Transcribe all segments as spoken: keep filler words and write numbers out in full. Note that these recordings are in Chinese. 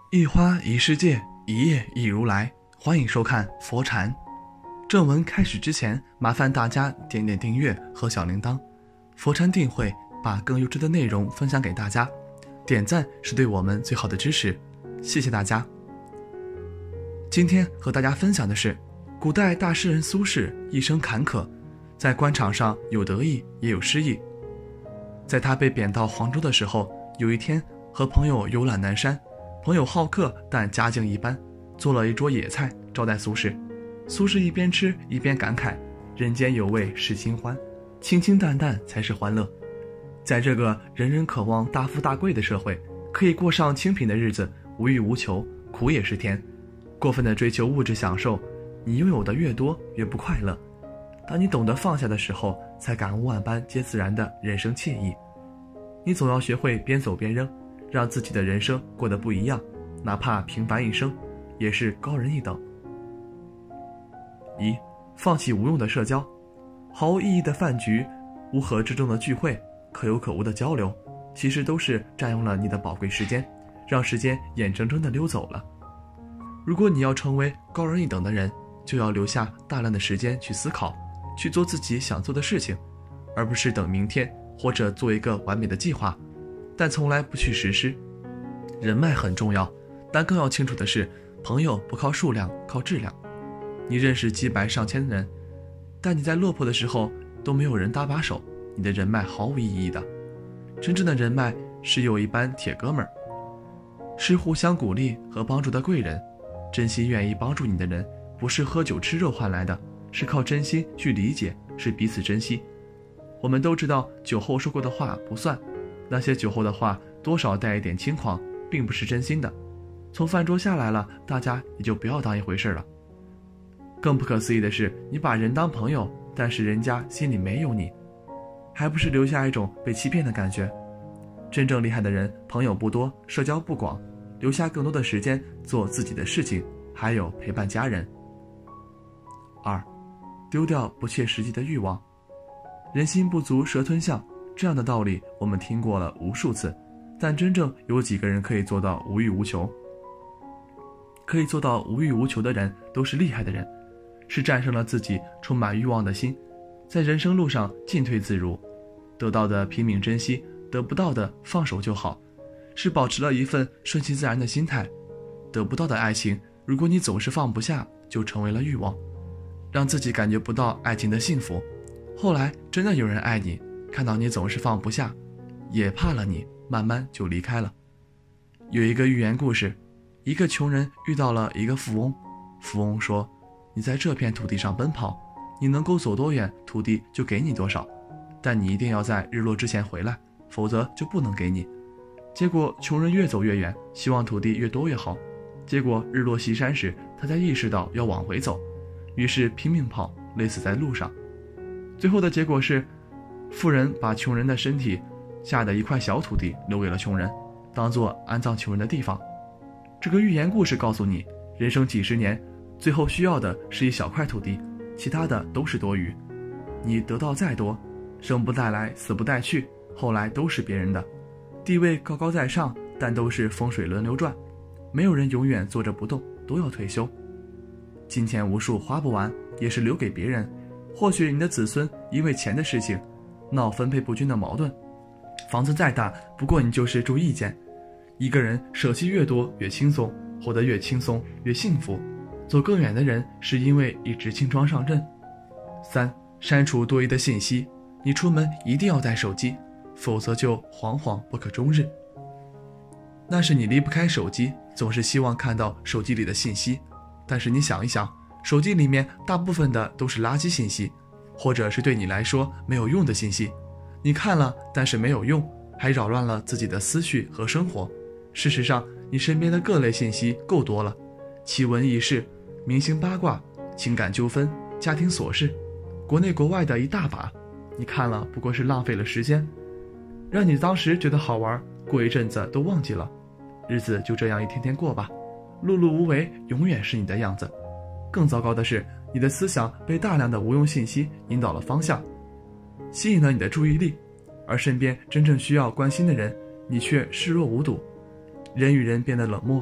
一花一世界，一叶一如来。欢迎收看佛禅。正文开始之前，麻烦大家点点订阅和小铃铛。佛禅定会把更优质的内容分享给大家，点赞是对我们最好的支持，谢谢大家。今天和大家分享的是，古代大诗人苏轼一生坎坷，在官场上有得意也有失意。在他被贬到黄州的时候，有一天和朋友游览南山，朋友好客但家境一般，做了一桌野菜招待苏轼。苏轼一边吃一边感慨，人间有味是清欢，清清淡淡才是欢乐。在这个人人渴望大富大贵的社会，可以过上清贫的日子，无欲无求，苦也是甜。过分的追求物质享受，你拥有的越多越不快乐。当你懂得放下的时候，才感悟万般皆自然的人生惬意。你总要学会边走边扔，让自己的人生过得不一样，哪怕平凡一生，也是高人一等。一、放弃无用的社交。毫无意义的饭局，乌合之众的聚会，可有可无的交流，其实都是占用了你的宝贵时间，让时间眼睁睁地溜走了。如果你要成为高人一等的人，就要留下大量的时间去思考，去做自己想做的事情，而不是等明天或者做一个完美的计划，但从来不去实施。人脉很重要，但更要清楚的是，朋友不靠数量，靠质量。你认识几百上千人，但你在落魄的时候都没有人搭把手，你的人脉毫无意义的。真正的人脉是有一班铁哥们儿，是互相鼓励和帮助的贵人。真心愿意帮助你的人，不是喝酒吃肉换来的，是靠真心去理解，是彼此珍惜。我们都知道酒后说过的话不算，那些酒后的话多少带一点轻狂，并不是真心的。从饭桌下来了，大家也就不要当一回事了。更不可思议的是，你把人当朋友，但是人家心里没有你，还不是留下一种被欺骗的感觉。真正厉害的人，朋友不多，社交不广，留下更多的时间做自己的事情，还有陪伴家人。二、丢掉不切实际的欲望。人心不足蛇吞象，这样的道理我们听过了无数次，但真正有几个人可以做到无欲无求？可以做到无欲无求的人都是厉害的人，是战胜了自己充满欲望的心，在人生路上进退自如，得到的拼命珍惜，得不到的放手就好，是保持了一份顺其自然的心态。得不到的爱情，如果你总是放不下，就成为了欲望，让自己感觉不到爱情的幸福。后来真的有人爱你，看到你总是放不下，也怕了你，慢慢就离开了。有一个寓言故事，一个穷人遇到了一个富翁，富翁说，你在这片土地上奔跑，你能够走多远，土地就给你多少，但你一定要在日落之前回来，否则就不能给你。结果穷人越走越远，希望土地越多越好，结果日落西山时，他才意识到要往回走，于是拼命跑，累死在路上。最后的结果是，富人把穷人的身体下的一块小土地留给了穷人，当作安葬穷人的地方。这个寓言故事告诉你，人生几十年，最后需要的是一小块土地，其他的都是多余。你得到再多，生不带来死不带去，后来都是别人的。地位高高在上，但都是风水轮流转，没有人永远坐着不动，都要退休。金钱无数花不完，也是留给别人。或许你的子孙因为钱的事情闹分配不均的矛盾，房子再大，不过你就是住一间。一个人舍弃越多越轻松，活得越轻松越幸福。走更远的人是因为一直轻装上阵。三、删除多余的信息。你出门一定要带手机，否则就惶惶不可终日。那是你离不开手机，总是希望看到手机里的信息，但是你想一想，手机里面大部分的都是垃圾信息，或者是对你来说没有用的信息。你看了，但是没有用，还扰乱了自己的思绪和生活。事实上，你身边的各类信息够多了，奇闻异事、明星八卦、情感纠纷、家庭琐事，国内国外的一大把。你看了不过是浪费了时间，让你当时觉得好玩，过一阵子都忘记了。日子就这样一天天过吧，碌碌无为永远是你的样子。更糟糕的是，你的思想被大量的无用信息引导了方向，吸引了你的注意力，而身边真正需要关心的人，你却视若无睹。人与人变得冷漠，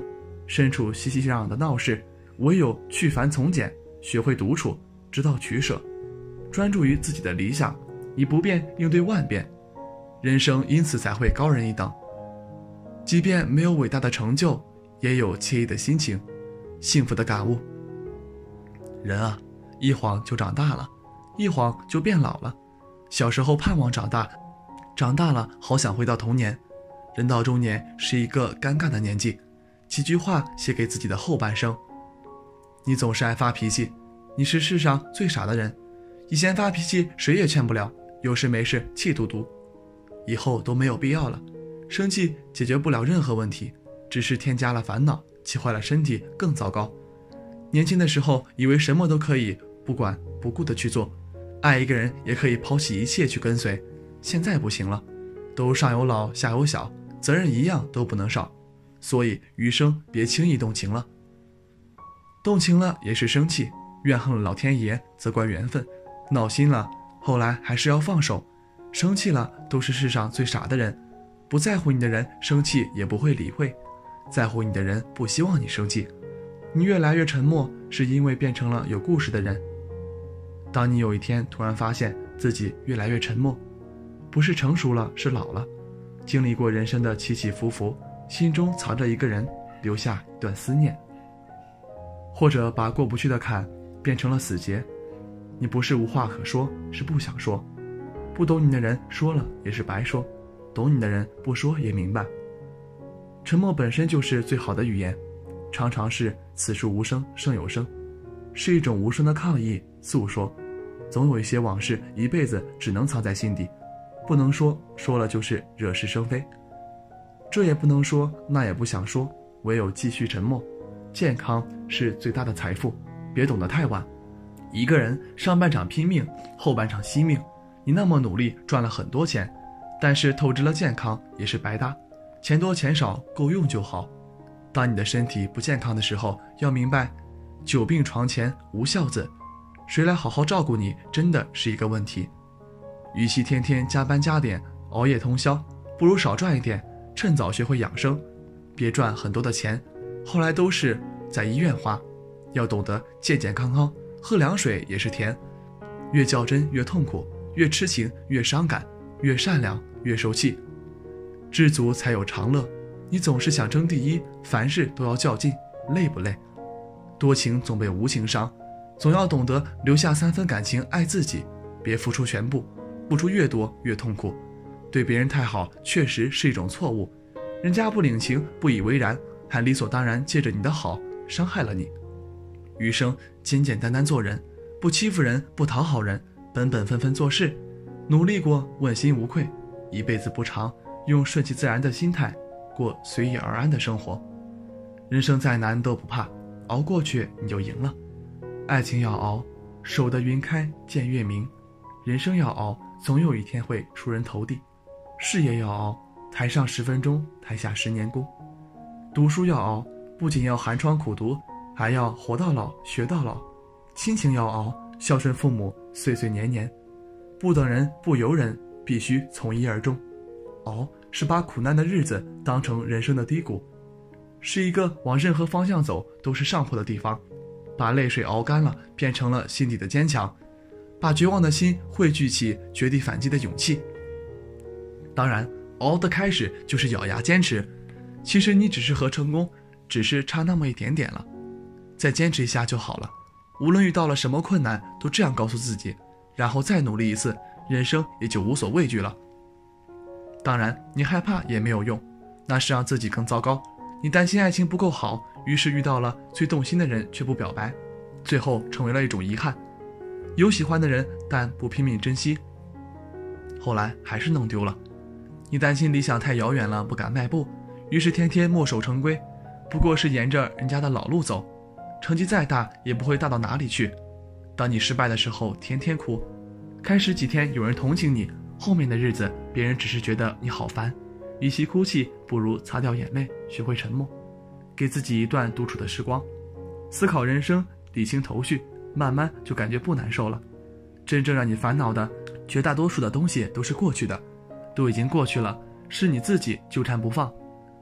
身处熙熙攘攘的闹市，唯有去繁从简，学会独处，知道取舍，专注于自己的理想，以不变应对万变，人生因此才会高人一等。即便没有伟大的成就，也有惬意的心情，幸福的感悟。人啊，一晃就长大了，一晃就变老了。小时候盼望长大，长大了好想回到童年。人到中年是一个尴尬的年纪，几句话写给自己的后半生。你总是爱发脾气，你是世上最傻的人。以前发脾气谁也劝不了，有事没事气嘟嘟，以后都没有必要了。生气解决不了任何问题，只是添加了烦恼，气坏了身体更糟糕。年轻的时候以为什么都可以不管不顾的去做，爱一个人也可以抛弃一切去跟随，现在不行了，都上有老下有小，责任一样都不能少，所以余生别轻易动情了。动情了也是生气，怨恨了老天爷，责怪缘分，闹心了后来还是要放手，生气了都是世上最傻的人。不在乎你的人生气也不会理会，在乎你的人不希望你生气。你越来越沉默，是因为变成了有故事的人。当你有一天突然发现自己越来越沉默，不是成熟了，是老了，经历过人生的起起伏伏，心中藏着一个人，留下一段思念，或者把过不去的坎变成了死结。你不是无话可说，是不想说。不懂你的人说了也是白说，懂你的人不说也明白。沉默本身就是最好的语言，常常是此处无声胜有声，是一种无声的抗议诉说。总有一些往事一辈子只能藏在心底，不能说，说了就是惹是生非。这也不能说，那也不想说，唯有继续沉默。健康是最大的财富，别懂得太晚。一个人上半场拼命，后半场惜命，你那么努力赚了很多钱，但是透支了健康也是白搭，钱多钱少够用就好。当你的身体不健康的时候，要明白久病床前无孝子，谁来好好照顾你真的是一个问题。与其天天加班加点熬夜通宵，不如少赚一点，趁早学会养生。别赚很多的钱，后来都是在医院花。要懂得健健康康，喝凉水也是甜。越较真越痛苦，越痴情越伤感，越善良越受气。知足才有长乐，你总是想争第一，凡事都要较劲，累不累？多情总被无情伤，总要懂得留下三分感情爱自己，别付出全部，付出越多越痛苦。对别人太好确实是一种错误，人家不领情不以为然，还理所当然借着你的好伤害了你。余生简简单单做人，不欺负人，不讨好人，本本分分做事，努力过问心无愧。一辈子不长，用顺其自然的心态过随遇而安的生活。人生再难都不怕，熬过去你就赢了。爱情要熬，守得云开见月明。人生要熬，总有一天会出人头地。事业要熬，台上十分钟，台下十年功。读书要熬，不仅要寒窗苦读，还要活到老学到老。亲情要熬，孝顺父母岁岁年年。不等人不由人，必须从一而终。熬是把苦难的日子当成人生的低谷，是一个往任何方向走都是上坡的地方。把泪水熬干了，变成了心底的坚强，把绝望的心汇聚起绝地反击的勇气。当然，熬的开始就是咬牙坚持，其实你只是和成功只是差那么一点点了，再坚持一下就好了。无论遇到了什么困难，都这样告诉自己，然后再努力一次，人生也就无所畏惧了。当然，你害怕也没有用，那是让自己更糟糕。你担心爱情不够好，于是遇到了最动心的人却不表白，最后成为了一种遗憾。有喜欢的人，但不拼命珍惜，后来还是弄丢了。你担心理想太遥远了，不敢迈步，于是天天墨守成规，不过是沿着人家的老路走，成绩再大也不会大到哪里去。当你失败的时候，天天哭，开始几天有人同情你，后面的日子别人只是觉得你好烦。与其哭泣，不如擦掉眼泪，学会沉默，给自己一段独处的时光，思考人生，理清头绪，慢慢就感觉不难受了。真正让你烦恼的绝大多数的东西都是过去的，都已经过去了，是你自己纠缠不放。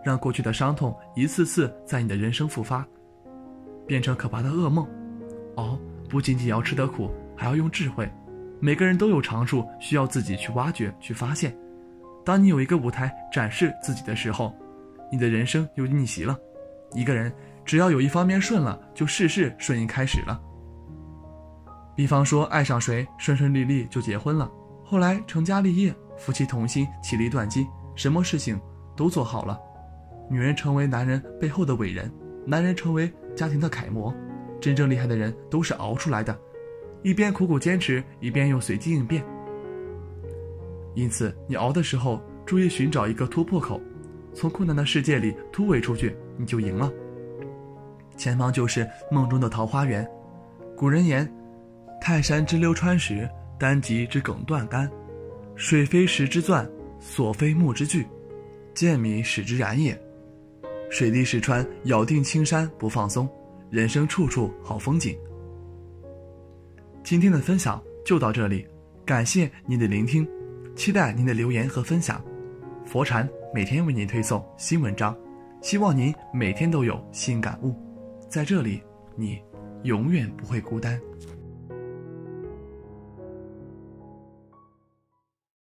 让过去的伤痛一次次在你的人生复发，变成可怕的噩梦。熬不仅仅要吃得苦，还要用智慧。每个人都有长处，需要自己去挖掘去发现。当你有一个舞台展示自己的时候，你的人生就逆袭了。一个人只要有一方面顺了，就事事顺应开始了。比方说爱上谁，顺顺利利就结婚了，后来成家立业，夫妻同心，其利断金，什么事情都做好了。女人成为男人背后的伟人，男人成为家庭的楷模。真正厉害的人都是熬出来的，一边苦苦坚持，一边又随机应变。因此你熬的时候，注意寻找一个突破口，从困难的世界里突围出去，你就赢了。前方就是梦中的桃花源。古人言，泰山之溜川石，丹棘之梗断干，水非石之钻，所非木之锯，见米使之然也。水滴石穿，咬定青山不放松，人生处处好风景。今天的分享就到这里，感谢您的聆听，期待您的留言和分享。佛禅每天为您推送新文章，希望您每天都有新感悟。在这里，你永远不会孤单。